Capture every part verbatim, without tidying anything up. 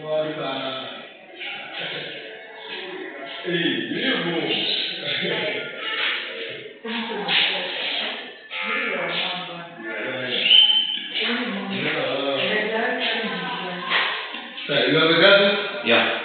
Ja.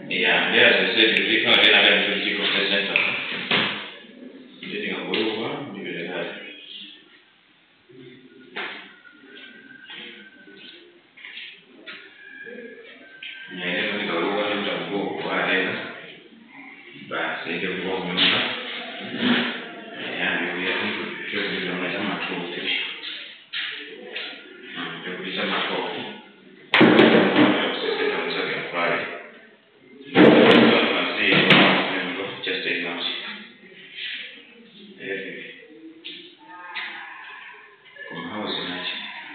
Yeah, yes, I said you become an identity center. Getting a Guru, you will have. Yeah, you go over to go whatever. But they can walk me over. Yeah, you have to show me the matter of my fish. There will be some coffee. Friday. Just eight months. Come how was it?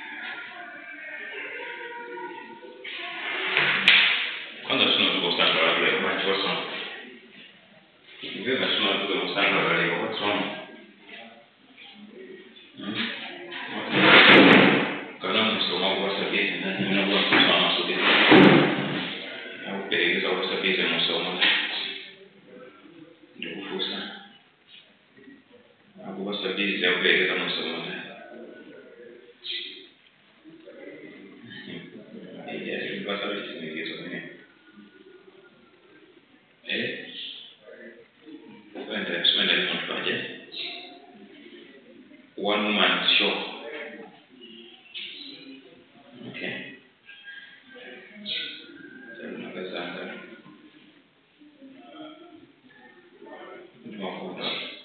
Quando sono tu costato la tua, ma ci sono. Io sono tu costato la tua, ma sono. Kalau musuh mau buat seperti ini, mana buat sama seperti itu. Aku pergi ke seperti itu musuh mana. Jauh fusah. Aku buat seperti itu, aku pergi ke musuh mana. Iya, itu buat seperti ini gitu ini. Eh, sebentar, sebentar mau aja. One man show. Okay. Saya nak kesana. Mau foto.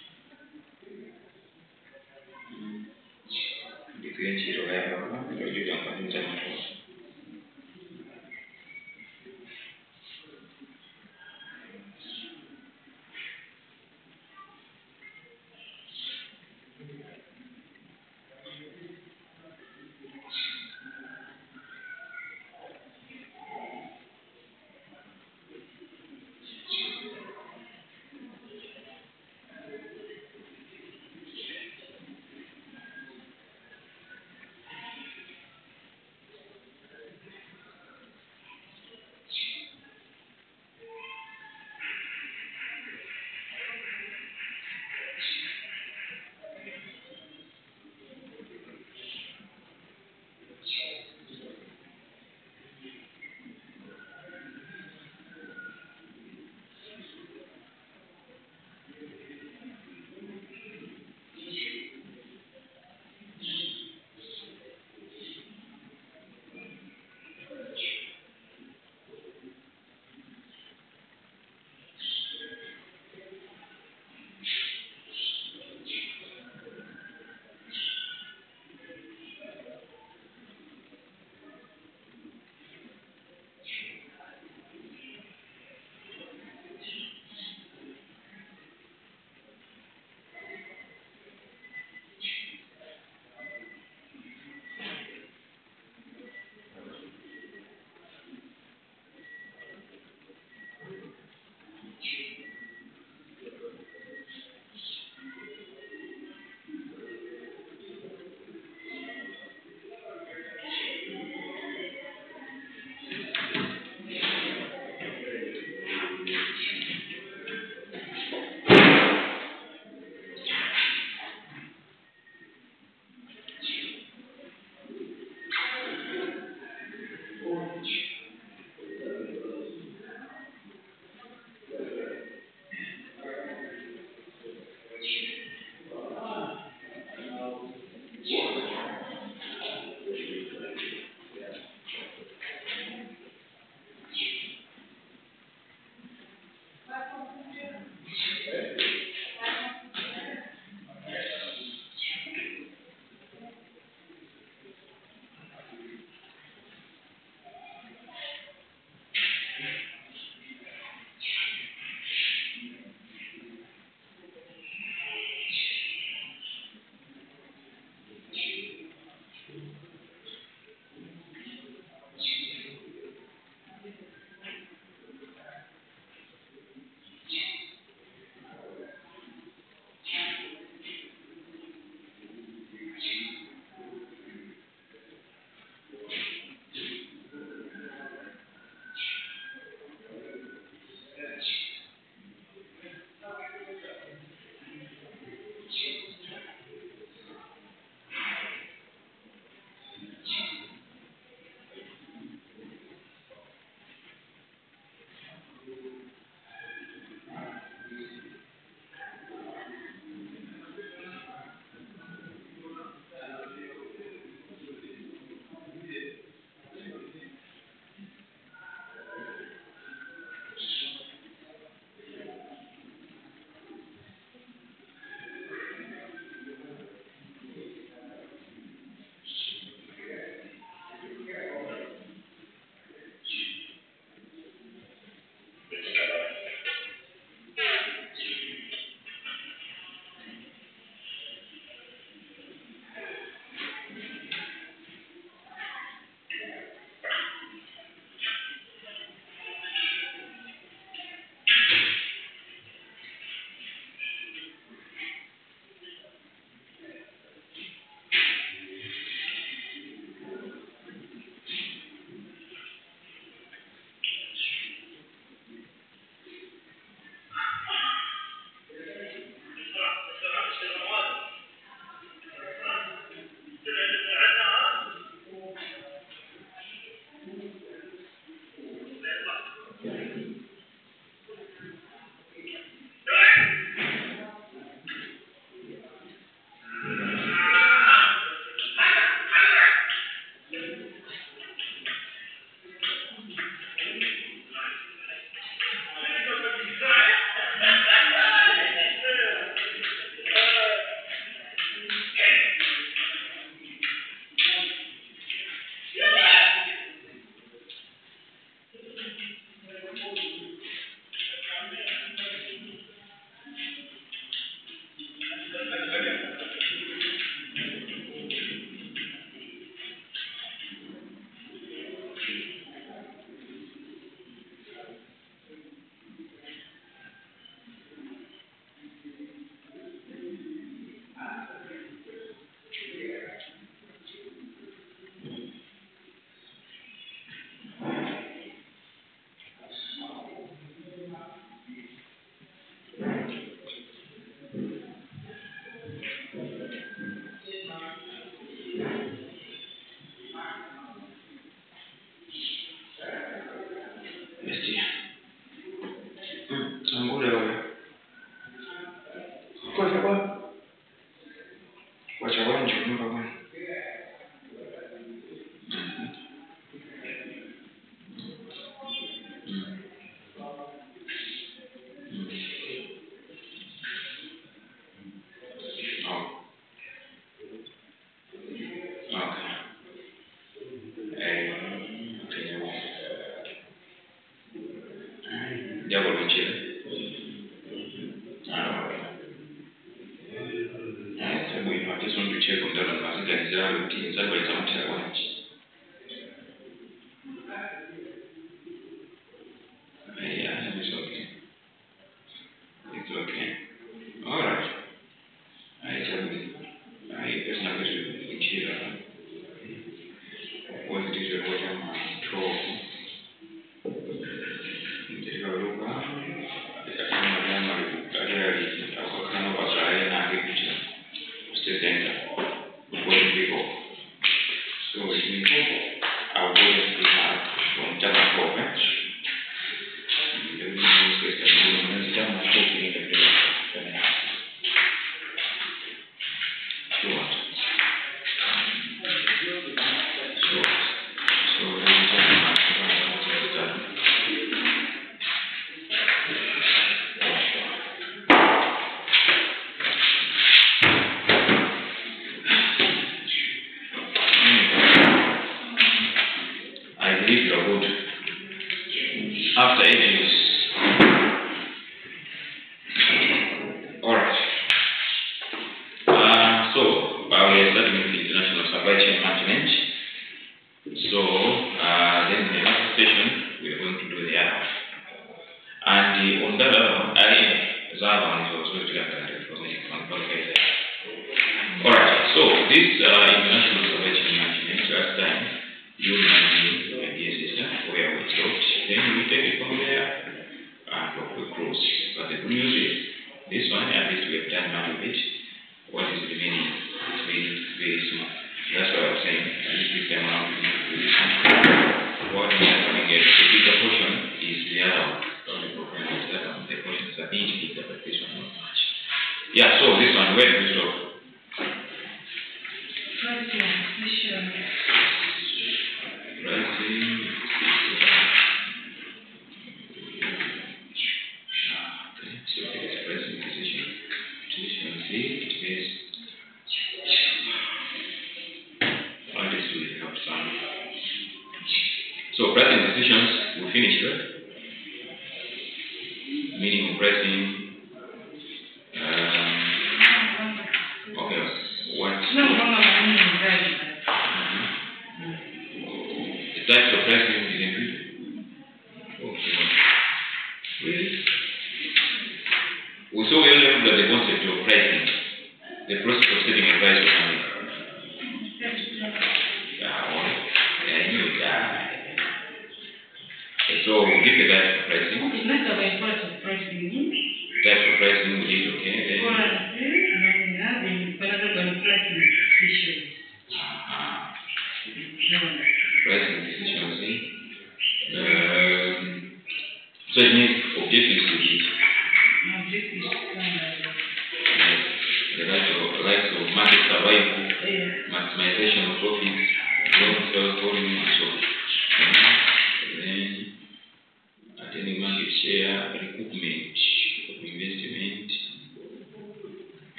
Bikin ciro ya, apa? Kalau juga yang paling jangan.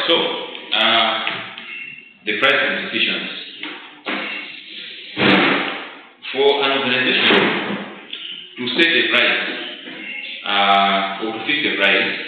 So, uh, the pricing decisions. For an organization to set a price uh, or to fix a price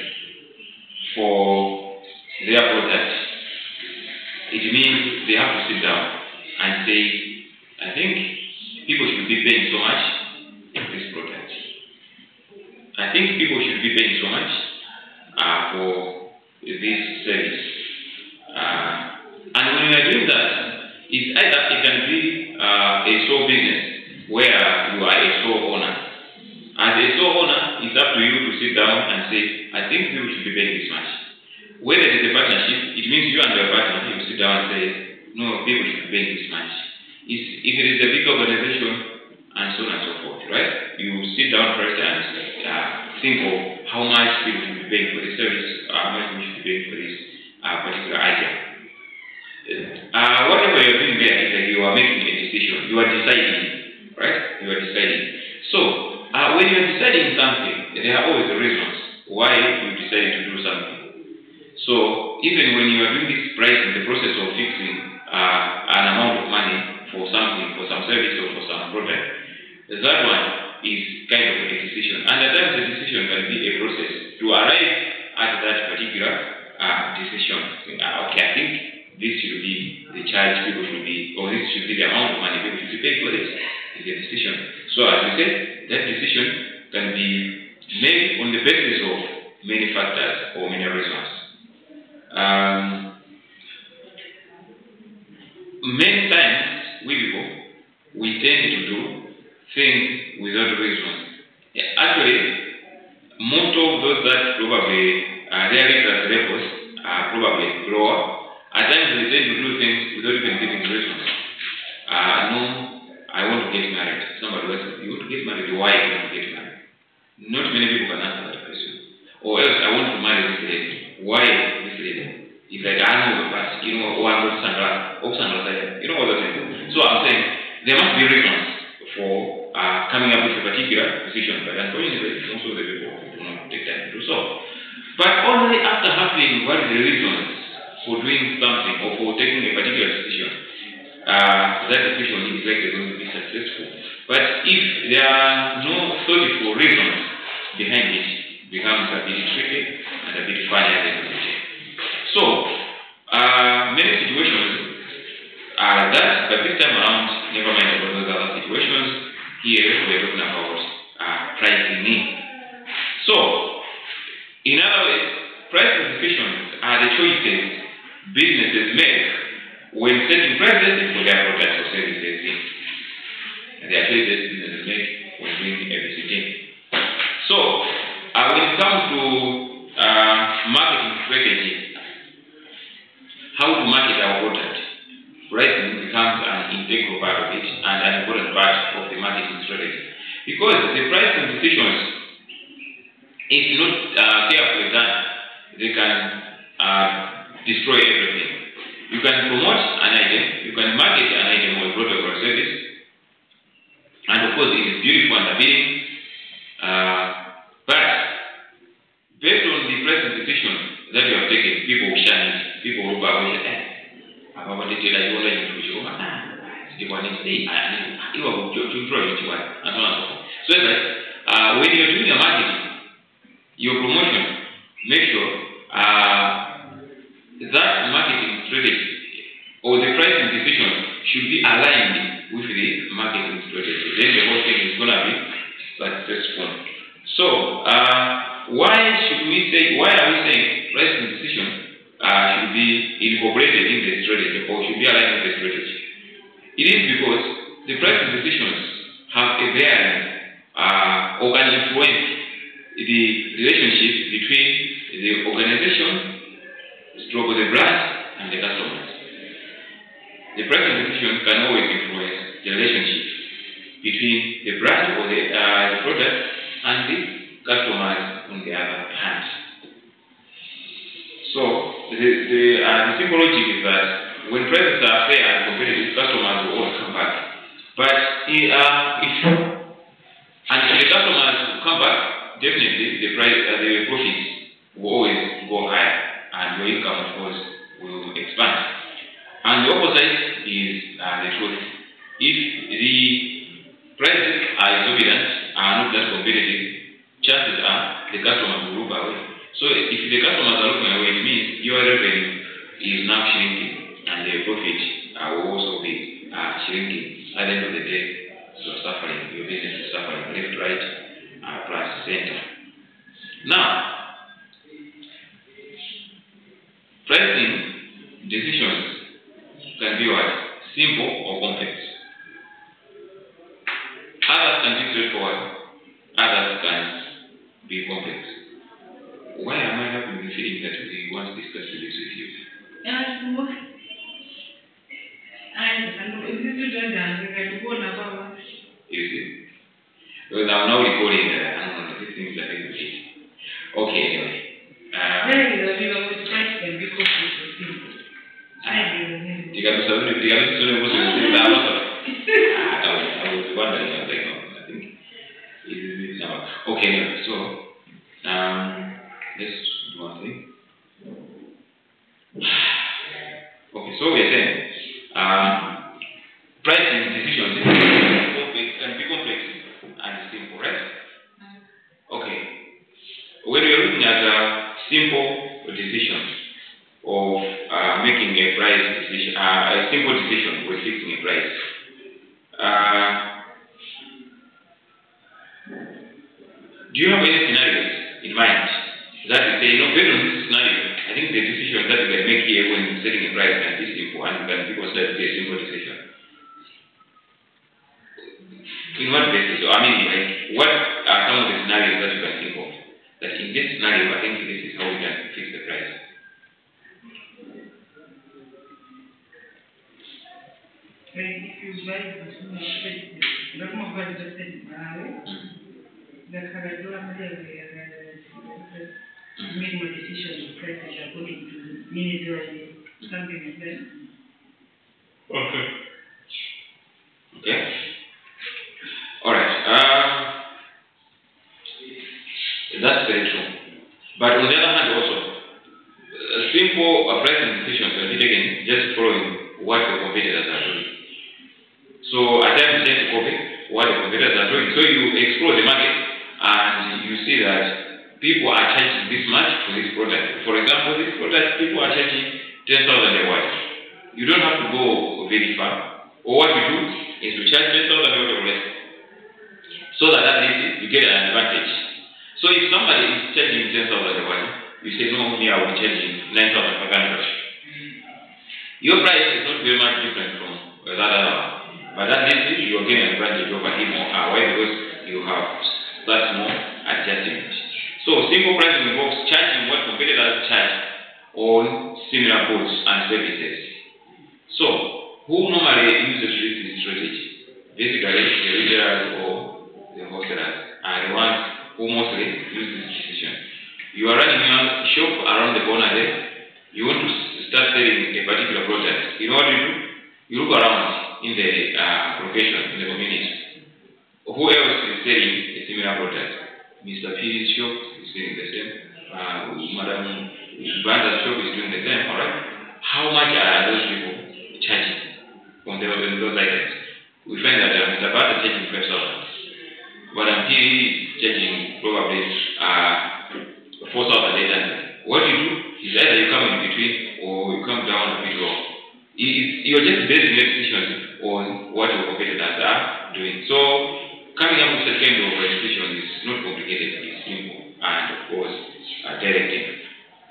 for their product, it means they have to sit down and say, I think people should be paying so much for this product. I think people should be paying so much uh, for this service. Uh, and when we are doing that, it's either it can be uh, a sole business where you are a sole owner. As a sole owner, it's up to you to sit down and say, I think people should be paying this much. Whether it is a partnership, it means you and your partner, you sit down and say, no, people should be paying this much. It's, if it is a big organization, and so on and so forth, right? You sit down first and uh, think of how much people should be paying for this service, uh, how much people should be paying for this uh, particular item. Uh, whatever you're doing there is that you are making a decision. You are deciding, right? You are deciding. So, uh, when you are deciding something, there are always reasons why you decided to do something. So, even when you are doing this price in the process of fixing uh, an amount of money for something, for some service or for some product, that one is kind of a decision. And at times the decision can be a process to arrive at that particular uh, decision. Uh, okay, I think this should be the charge people should be, or this should be the amount of money people should be paid for this. Is a decision. So as we said, that decision can be made on the basis of many factors or many reasons. Um, many times we people, we tend to do things without reasons. Yeah, actually, most of those that probably uh, their literacy levels are probably lower. At times they tend to do things without even giving reasons. Uh, no, I want to get married. Somebody else, you want to get married, why do you want to get married? Not many people can answer that question. Or else, I want to marry this lady. Why this lady? It's like, I know, but you know, one goes Sandra, or Sandra, you know what I'm saying? So I'm saying, there must be reasons for uh, coming up with a particular decision, but unfortunately, most of the people do not take time to do so. But only after having what is the reasons for doing something or for taking a particular decision, uh, that decision is likely going to be successful. But if there are no thoughtful reasons behind it, it becomes a bit tricky and a bit funny at the end of the day. So, uh, many situations are like that, but this time around, never mind about those other situations. Here we're talking about uh, pricing need. So, in other words, price decisions are the choices businesses make when setting prices for their products or services. And they are choices businesses make when doing everything. So, uh, when it comes to uh, marketing strategy, how to market our product, pricing becomes an integral part of it and an important part of the marketing strategy. Because the pricing decisions, if not uh, carefully done, they can uh, destroy everything. You can promote an item, you can market an item or a product or a service, and of course it is beautiful and appealing, uh, but based on the pricing decision that you have taken, people will shun it, people will buy it. Eh, I want to tell you what I need to show. The one is say, I you are to draw it one, and so on and so forth. So that uh, when you're doing your marketing, your promotion, make sure uh, that marketing strategy or the pricing decision should be aligned with the marketing strategy. Then the whole thing is going to be successful. So, uh, why should we say, why are we saying pricing decision uh, should be incorporated in the strategy or should be aligned with the strategy? It is because the pricing decisions have a bearing uh, or can influence the relationship between the organization, stroke the brand, and the customers. The pricing decision can always influence the relationship between the brand or the, uh, the product and the customers on the other hand. So the, the, uh, the simple logic is that when prices are fair and competitive, customers will always come back. But uh, if and if the customers come back, definitely the price, uh, the profits will always go higher. and your income, of course, will expand. And the opposite is uh, the truth. If the prices are exorbitant, are not that competitive, chances are the customers will look away. So if the customers are looking away, it means your revenue is now shrinking and the profit uh, will also be uh, shrinking. At the end of the day, you are suffering, your business is suffering left, right, uh, plus center. Now, pricing decisions can be what? Simple or complex. Others can be straightforward, others can be complex. Why am I having the feeling that we once discussed this with you? You see? Because I'm now recording that I don't know, these things are very good. Okay, anyway. Um, Digamos, digamos, digamos, I was wondering, I was like, oh, I think it is now. Okay, anyway, so um, let's do one thing. Okay, so we're saying um, pricing decisions can be complex and simple, right? Okay. When we're looking at uh, simple decisions of uh, making a price decision, uh, a simple decision with fixing a price, uh, do you have any scenarios in mind that you say, you know, based on this scenario, I think the decision that you can make here when setting a price can be simple and can be considered to be a simple decision? In what basis? I mean, like, what are some of the scenarios that you can think of? That in this scenario, I think this is how we can fix the price. If you buy the small space, the more value the same, the Caradura made my decision of prices according to individually something like that. Okay. Okay. All right. Uh, that's very true. But on the other hand, also, a simple uh, pricing decision can be taken just following what the competitors are doing. So at times, just copy what the competitors are doing. So you explore the market and you see that people are charging this much for this product. For example, this product, people are charging ten thousand a watt. You don't have to go very far. Or what you do is to charge ten thousand a watt or less, so that at least you get an advantage. So if somebody is charging ten thousand a watt, you say, no, me, I will be charging nine thousand five hundred. Your price is not very much different from the other one. But at least you are getting an advantage over him or her. Why? Because you have that more adjustment. So simple pricing involves charging what competitors charge on similar goods and services. So who normally uses this strategy? Basically, the retailers or the wholesalers are the ones who mostly use this decision. You are running your shop around the corner there. You want to start selling a particular product. You know what you do? You look around in the uh, location, in the community. Who else is selling a similar product? Mister P's shop is selling the same. Uh, Madam Banda's shop is doing the same, alright? How much are those people charging on those, those items? We find that uh, Mister Banda is charging five thousand. Madam P is charging probably uh, four thousand eight hundred. What you do is either you come in between or you come down a bit low. You're just basing your decisions on what your competitors are doing. So coming up with a kind of a decision is not complicated, it's simple and of course uh, directing.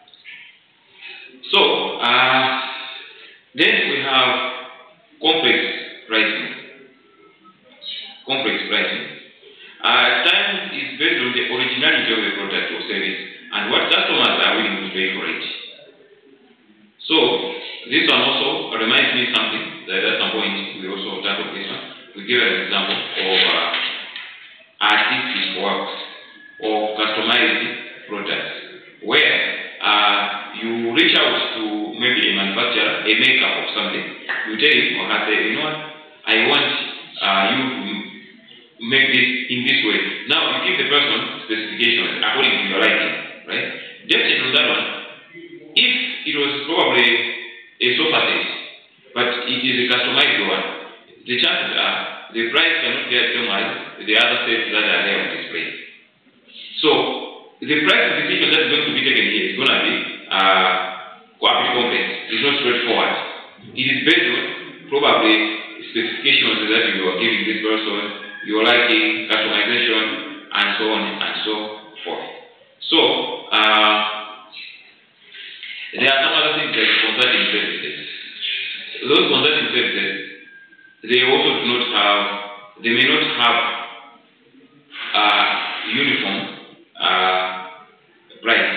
So uh, then we have complex pricing. Complex pricing. Uh, At times it's based on the originality of the product or service and what customers are willing to pay for it. So this one also reminds me something that at some point we also tackled this one. We give an example of uh, artistic works or customized products where uh, you reach out to maybe a manufacturer, a maker of something. You tell him or her, say, you know what, I want uh, you to make this in this way. Now you give the person specifications according to your liking, right? Definitely on that one, if was probably a sofa set, but it is a customized one, the chances are the price cannot get same as the other sets that are there on display. So the price decision that is going to be taken here is going to be uh, quite complex. It's not straightforward. It is based on probably specifications that you are giving this person, your liking, customization, and so on and so forth. So uh, there are some other things like consulting services. Those consulting services, they also do not have, they may not have uh, uniform uh, price.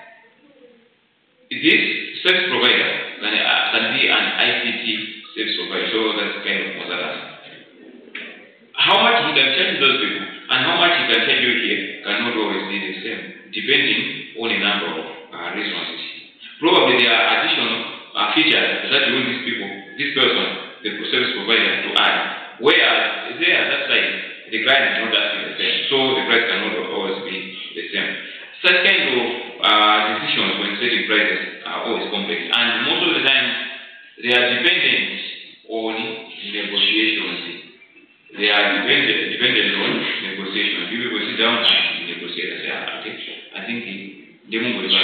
This service provider can, uh, can be an I C T service provider, so that's kind of consultant. How much he can charge those people and how much he can charge you here cannot always be the same, depending on a number of uh, reasons. Probably there are additional uh, features that you want these people, this person, the service provider, to add. Whereas there at that side, the client is not asking the same, so the price cannot always be the same. Such kind of uh, decisions when setting prices are always complex, and most of the time they are dependent on negotiations. They are dependent dependent on negotiations. You people sit down and negotiate and say, ah, okay, I think the more we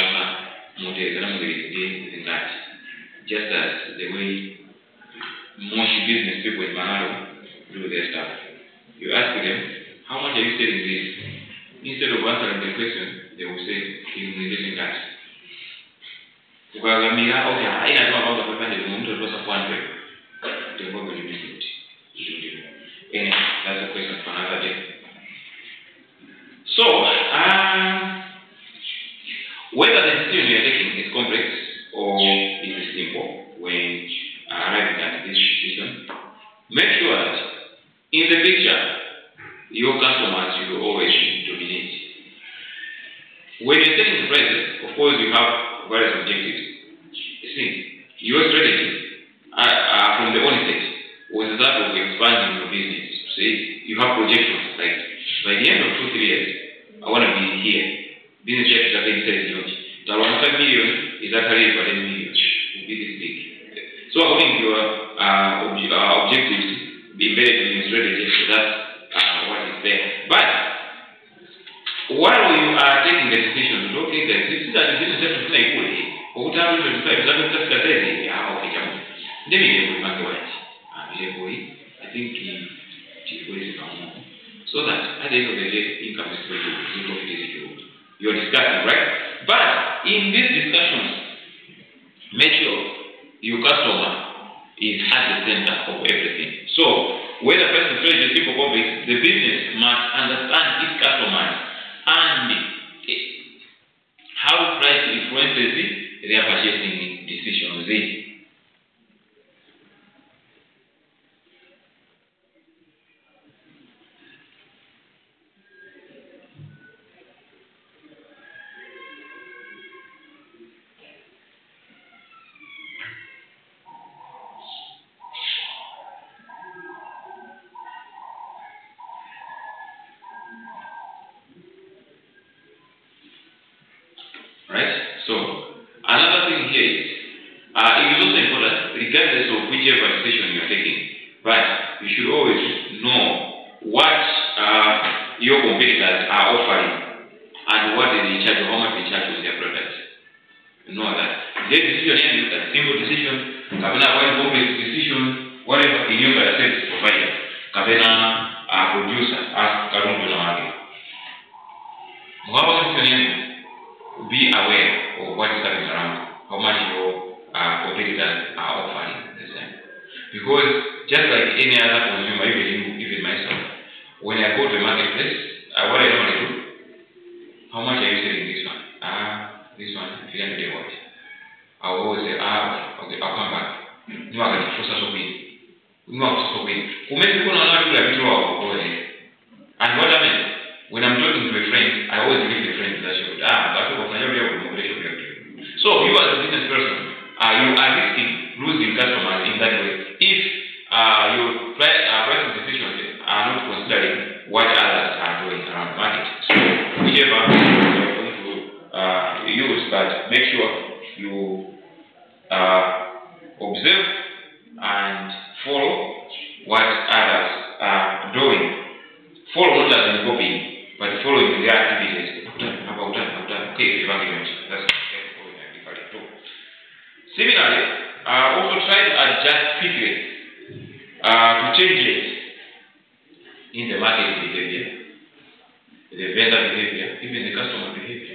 that just as the way most business people in Manalo do their stuff. You ask them, how much are you selling this? Instead of answering the question, they will say, in relation that. Because I mean, okay, I don't know about the paper, the moment it was a one way. They will be limited. Anyway, that's a question for another day. So, um, whether the decision you are taking is complex or it is simple when arriving at this decision, make sure that in the picture, your customers should always dominate. When you're setting the prices, of course, you have various objectives. You see, your strategy uh, uh, from the onset was that of expanding your business. See, you have projections like by the end of two, three years, I want to be here. Business check is again says, you know, that one five million is actually for ten million. Will be this big. So according to your uh, ob uh, objectives, be embedded in your strategy, so that's uh, what is there. But while you are taking the decision, okay, guys, this is that business check is not equal. What would happen if you have to say, ah, okay, come on. Let me go back to what I think it is so that at the end of the day, income is very good, profit is good. You're discussing, right? But in these discussions, make sure your customer is at the center of everything. So, when the person strategy people complex, the business must understand its customers and how price influences their purchasing decisions. So, another thing here is, uh, it is also important, regardless of whichever decision you are taking, but you should always know what uh, your competitors are offering and what they charge, or how much they charge for their products. You know that. Their decision is a simple decision, Kabena one complex decision, whatever in your service provider, Kabena a producer, as Karungu Namagi. Mwaba decision be aware of what is happening around, how much your uh, competitors are offering the same. Because just like any other consumer, even, even myself, when I go to the marketplace, uh, what I normally do, how much are you selling this one? Ah, this one, if you can get what? I will always say, ah, okay, I'll come back. You are going to force us to win. You are forced to win. Who makes people know how to do a video over there? And what I mean, when I'm talking to a friend, I always give the friend that should, ah, that's what I'm going to do. So you as a business person, uh, you are risking losing customers in that way if uh, your price, uh, pricing decisions are not considering what others are doing. orders and copying, but following the activities. Okay, that's similarly, uh, also try to adjust quickly uh, to changes in the market behavior, the vendor behavior, even the customer behavior.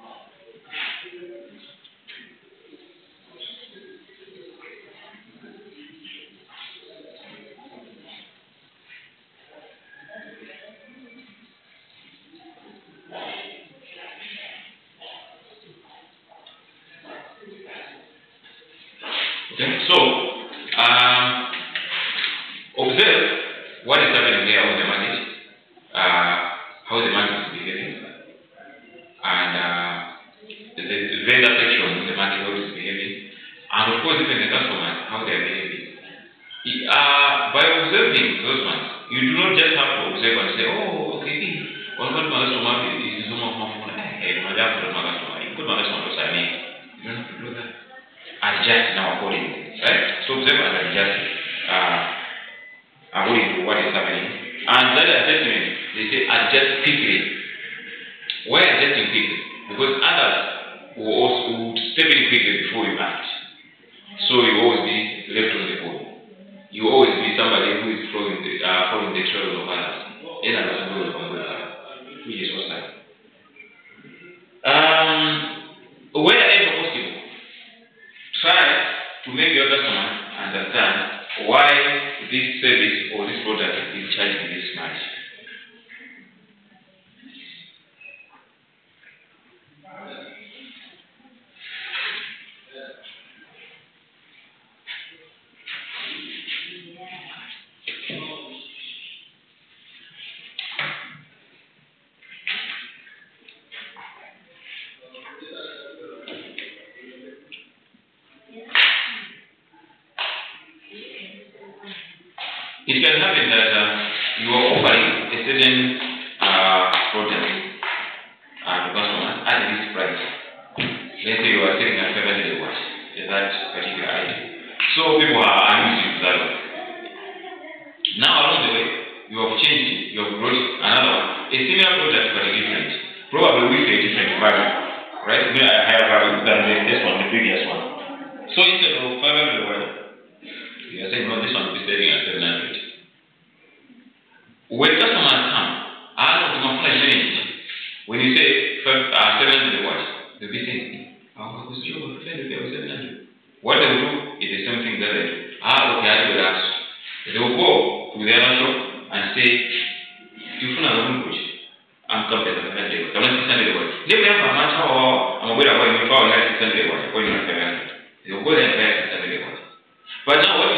Okay, so um, observe what is happening there on the market, uh, how the market is behaving, and uh, the, the vendor section in the market, how it is behaving, and of course even the customers, how they are behaving. Uh, by observing those ones, you do not just have to observe and say, oh, okay, one customer is some of my phone, hey, my dad put my customer, you put my customer to sign in. You don't have to do that. Adjust now accordingly, right? So observe and adjust uh, according to what is happening. And that adjustment, they say adjust quickly. Why adjusting quickly? Because others will also would step in quickly before you act. So you always be left on the board. You always be somebody who is following the, uh, following the trails of others. Which is what's happening. Um, wherever possible, try to make your customer understand why this service or this product is charging this much. It can happen that uh, you are offering a certain uh, product uh, to customers at this price. Let's say you are selling a five hundred watts, that particular item. So people are used to that one. Now along the way, you have changed it, you have brought another one, a similar product but a different. Probably with a different value, right? Maybe a higher value than the first one, the previous one. So instead of five hundred watts, you are saying, no, this one will be selling at seven hundred. When customers come, I don't know when you say five, uh, seven hundred watts, they'll be saying, oh, because you have seven hundred. What they will do is the same thing that they do. Ah, okay, I do that. They will go to the other shop and say, you found a good coach. I'm coming to the five hundred watts. I'm not six hundred watts. Let me have a match or I'm going to buy my power like six hundred watts according to seven hundred. They will go there and buy six hundred watts. But now what